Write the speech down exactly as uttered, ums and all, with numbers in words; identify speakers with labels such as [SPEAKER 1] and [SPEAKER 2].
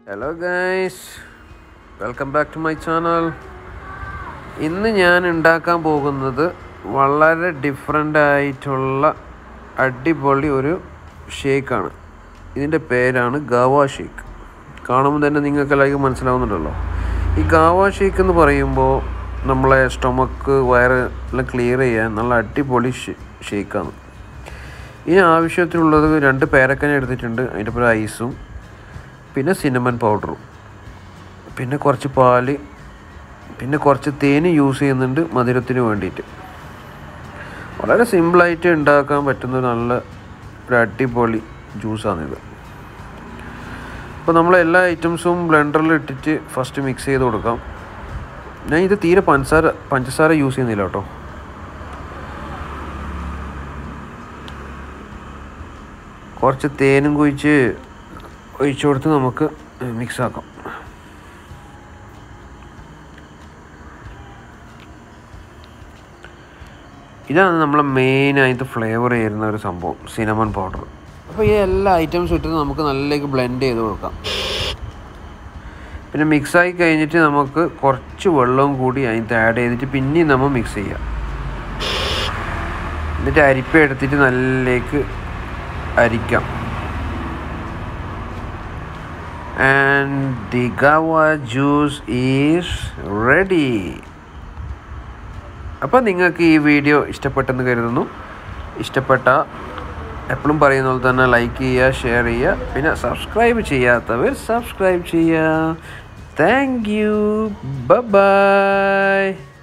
[SPEAKER 1] Hello guys, welcome back to my channel. ഇന്ന് ഞാൻ ഉണ്ടാക്കാൻ പോകുന്നത് വളരെ ഡിഫറൻ്റ് ആയിട്ടുള്ള അടിപൊളി ഒരു ഷേക്കാണ്. ഇതിൻ്റെ പേരാണ് ഗാവ ഷേക്ക്. കാണുമ്പോൾ തന്നെ നിങ്ങൾക്ക് എല്ലാവർക്കും മനസ്സിലാവുന്നുണ്ടല്ലോ. ഈ ഗാവ ഷേക്ക് എന്ന് പറയുമ്പോൾ നമ്മളെ സ്റ്റൊമക്ക് വയറ് എല്ലാം ക്ലിയർ ചെയ്യാൻ നല്ല അടിപൊളി ഷേക്കാണ്. ഇതിന് ആവശ്യത്തിനുള്ളത് രണ്ട് പേരക്കന എടുത്തിട്ടുണ്ട്, അതിൻ്റെ പോലെ ഐസും പിന്നെ സിനമൺ പൗഡറും പിന്നെ കുറച്ച് പാല് പിന്നെ കുറച്ച് തേന് യൂസ് ചെയ്യുന്നുണ്ട് മധുരത്തിന് വേണ്ടിയിട്ട്. വളരെ സിമ്പിളായിട്ട് ഉണ്ടാക്കാൻ പറ്റുന്ന നല്ല ഒരു അടിപൊളി ജ്യൂസാണിത്. അപ്പോൾ നമ്മൾ എല്ലാ ഐറ്റംസും ബ്ലെൻഡറിൽ ഇട്ടിട്ട് ഫസ്റ്റ് മിക്സ് ചെയ്ത് കൊടുക്കാം. ഞാൻ ഇത് തീരെ പഞ്ചസാര പഞ്ചസാര യൂസ് ചെയ്യുന്നില്ല കേട്ടോ. കുറച്ച് തേനും കുഴിച്ച് ഒഴിച്ചു കൊടുത്ത് നമുക്ക് മിക്സാക്കാം. ഇതാണ് നമ്മളെ മെയിനായിട്ട് ഫ്ലേവർ ചെയ്യുന്ന ഒരു സംഭവം, സിനമൺ പൗഡർ. അപ്പോൾ ഈ എല്ലാ ഐറ്റംസും ഇട്ടിട്ട് നമുക്ക് നല്ലേക്ക് ബ്ലെൻഡ് ചെയ്ത് കൊടുക്കാം. പിന്നെ മിക്സായി കഴിഞ്ഞിട്ട് നമുക്ക് കുറച്ച് വെള്ളവും കൂടി അതിനകത്ത് ആഡ് ചെയ്തിട്ട് പിന്നെയും നമ്മൾ മിക്സ് ചെയ്യാം. എന്നിട്ട് അരിപ്പ എടുത്തിട്ട് നല്ലേക്ക് അരിക്കാം. And the guava juice is ready. അപ്പോൾ നിങ്ങൾക്ക് ഈ വീഡിയോ ഇഷ്ടപ്പെട്ടെന്ന് കരുതുന്നു. ഇഷ്ടപ്പെട്ട എപ്പോഴും പറയുന്ന പോലെ തന്നെ ലൈക്ക് ചെയ്യുക, ഷെയർ ചെയ്യുക, പിന്നെ സബ്സ്ക്രൈബ് ചെയ്യാത്തവർ സബ്സ്ക്രൈബ് ചെയ്യുക. Thank you, bye by.